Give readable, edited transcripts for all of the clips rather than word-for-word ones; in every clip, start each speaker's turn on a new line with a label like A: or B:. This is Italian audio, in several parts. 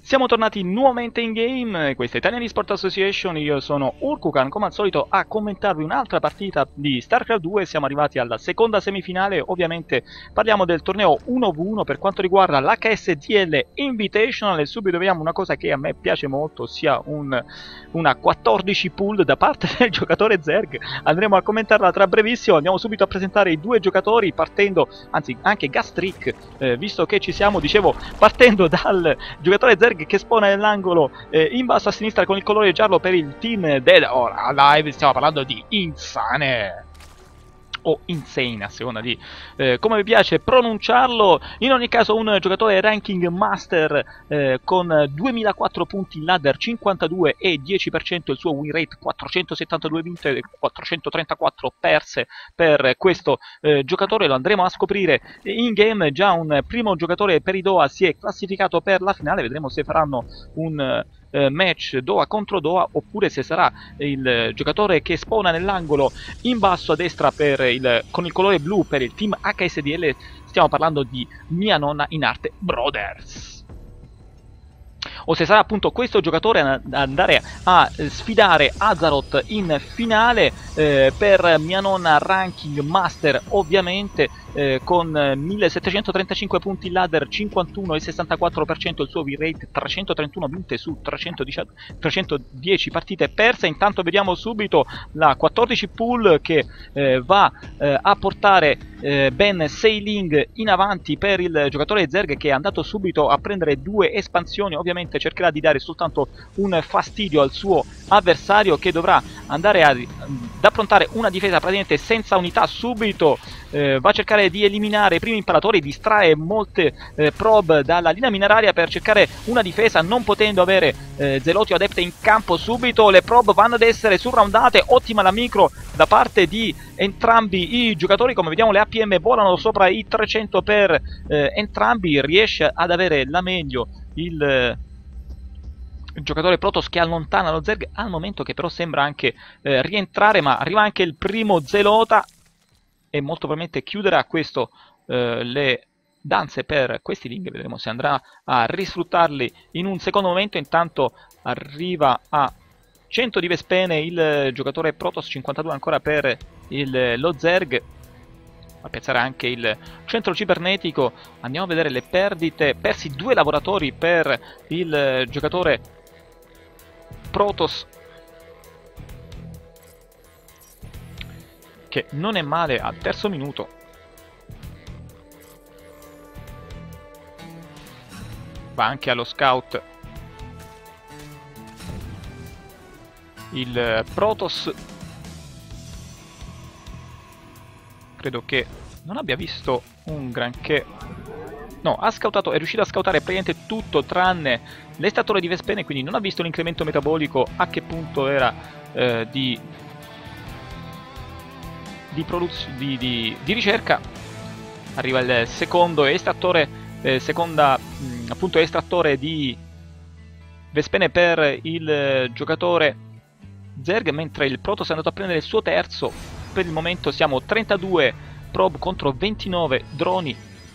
A: Siamo tornati nuovamente in game, questa è Italian Esport Association, io sono Urkukan, come al solito a commentarvi un'altra partita di StarCraft 2, siamo arrivati alla seconda semifinale, ovviamente parliamo del torneo 1v1 per quanto riguarda l'HSDL Invitational e subito vediamo una cosa che a me piace molto, ossia una 14 pull da parte del giocatore Zerg, andremo a commentarla tra brevissimo, andiamo subito a presentare i due giocatori partendo, anzi anche Gastrick, visto che ci siamo, dicevo, partendo dal giocatore Zerg che spona nell'angolo in basso a sinistra con il colore giallo per il team Dead or Alive. Stiamo parlando di Insane o Insane a seconda di come vi piace pronunciarlo. In ogni caso un giocatore ranking master con 2004 punti in ladder, 52 e 10% il suo win rate, 472 vinte e 434 perse per questo giocatore. Lo andremo a scoprire in game. Già un primo giocatore per i Doha si è classificato per la finale, vedremo se faranno un match Doha contro Doha oppure se sarà il giocatore che spawna nell'angolo in basso a destra con il colore blu per il team HSDL. Stiamo parlando di Mia Nonna in arte Brothers, o se sarà appunto questo giocatore ad andare a sfidare Azeroth in finale per Mia Nonna ranking master, ovviamente con 1735 punti in ladder, 51 e 64% il suo win rate, 331 vinte su 310 partite perse. Intanto vediamo subito la 14 pull che va a portare Ben Sailing in avanti per il giocatore Zerg, che è andato subito a prendere due espansioni. Ovviamente cercherà di dare soltanto un fastidio al suo avversario, che dovrà andare ad approntare una difesa praticamente senza unità subito. Va a cercare di eliminare i primi imparatori, distrae molte probe dalla linea mineraria per cercare una difesa, non potendo avere zeloti o adepte in campo subito. Le probe vanno ad essere surroundate, ottima la micro da parte di entrambi i giocatori, come vediamo le APM volano sopra i 300 per entrambi, riesce ad avere la meglio il giocatore Protoss, che allontana lo Zerg al momento, che però sembra anche rientrare, ma arriva anche il primo zelota e molto probabilmente chiuderà questo le danze per questi ring. Vedremo se andrà a risfruttarli in un secondo momento. Intanto arriva a 100 di Vespene il giocatore Protoss, 52 ancora per lo Zerg. A piazzare anche il centro cibernetico. Andiamo a vedere le perdite: persi due lavoratori per il giocatore Protoss, che non è male al terzo minuto. Va anche allo scout il Protoss. Credo che non abbia visto un granché. No, ha scoutato, è riuscito a scoutare praticamente tutto tranne l'estrattore di Vespene, quindi non ha visto l'incremento metabolico, a che punto era di ricerca. Arriva il secondo estrattore, appunto estrattore di Vespene per il giocatore Zerg, mentre il Protoss è andato a prendere il suo terzo. Per il momento siamo 32 probe contro 29 droni.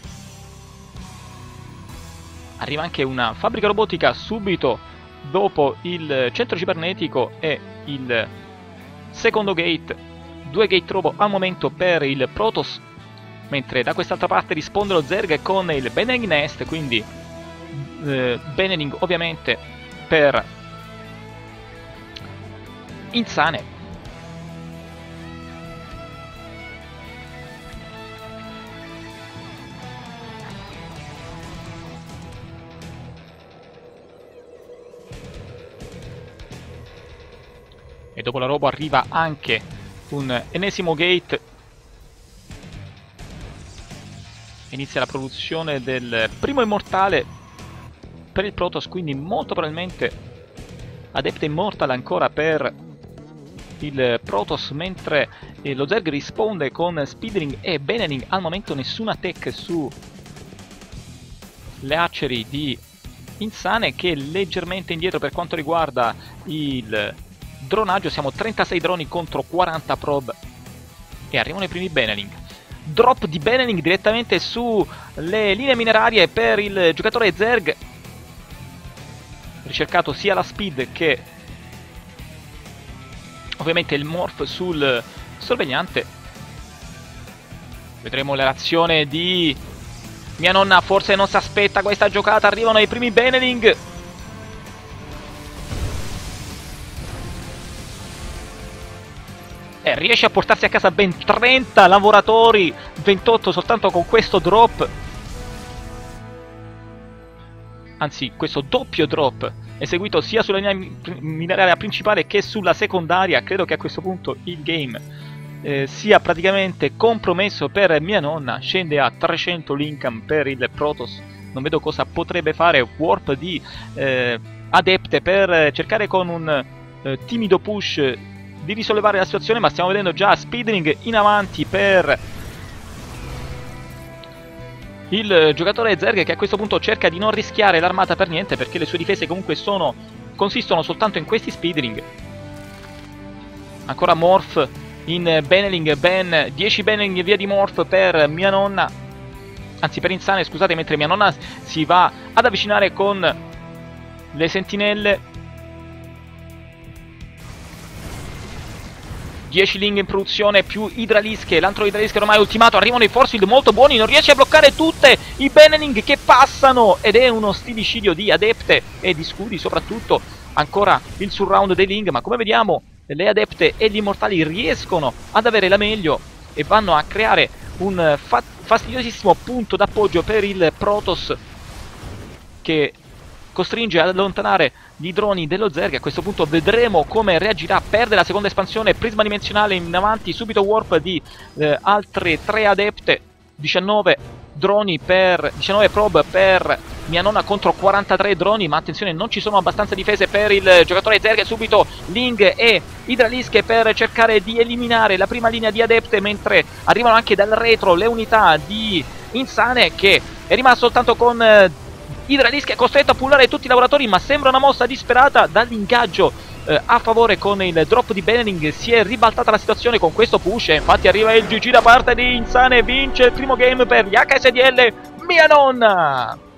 A: Arriva anche una fabbrica robotica subito dopo il centro cibernetico e il secondo gate. Due gate robo al momento per il Protoss, mentre da quest'altra parte risponde lo Zerg con il Banning Nest, quindi Banning ovviamente per Insane. E dopo la robo arriva anche un ennesimo gate. Inizia la produzione del primo immortale per il Protoss, quindi molto probabilmente adepte immortal ancora per il Protoss, mentre lo Zerg risponde con Speedering e Banning. Al momento nessuna tech su le archery di Insane, che è leggermente indietro per quanto riguarda il dronaggio. Siamo 36 droni contro 40 probe e arrivano i primi Banning. Drop di Banning direttamente sulle linee minerarie per il giocatore Zerg. ricercato sia la speed che ovviamente il morph sul sorvegliante. Vedremo la reazione di mia nonna, forse non si aspetta questa giocata, arrivano i primi Beneling. E riesce a portarsi a casa ben 30 lavoratori, 28 soltanto con questo drop. Anzi, questo doppio drop eseguito sia sulla linea mineraria principale che sulla secondaria. Credo che a questo punto il game sia praticamente compromesso per mia nonna. Scende a 300 l'income per il Protoss. Non vedo cosa potrebbe fare Warp di Adepte per cercare con un timido push di risollevare la situazione, ma stiamo vedendo già Speedling in avanti per il giocatore Zerg, che a questo punto cerca di non rischiare l'armata per niente, perché le sue difese comunque consistono soltanto in questi Speedling. Ancora Morph in Beneling, ben 10 Beneling via di Morph per mia nonna, anzi per Insane, scusate, mentre mia nonna si va ad avvicinare con le sentinelle. 10 Ling in produzione più Idralische, l'altro Idralische ormai ultimato, arrivano i force field molto buoni, non riesce a bloccare tutte i Beneling che passano, ed è uno stilicidio di Adepte e di Scudi soprattutto. Ancora il surround dei Ling, ma come vediamo le Adepte e gli Immortali riescono ad avere la meglio e vanno a creare un fastidiosissimo punto d'appoggio per il Protoss, che costringe ad allontanare i droni dello Zerg. A questo punto vedremo come reagirà. Perde la seconda espansione, prisma dimensionale in avanti, subito warp di altre 3 Adepte. 19 droni per 19 probe per mia nonna contro 43 droni, ma attenzione, non ci sono abbastanza difese per il giocatore Zerg. Subito Ling e Idralische per cercare di eliminare la prima linea di Adepte, mentre arrivano anche dal retro le unità di Insane, che è rimasto soltanto con Idralische, è costretto a pullare tutti i lavoratori, ma sembra una mossa disperata. Dall'ingaggio a favore con il drop di Beneling si è ribaltata la situazione con questo push, e infatti arriva il GG da parte di Insane, vince il primo game per gli HSDL mia nonna!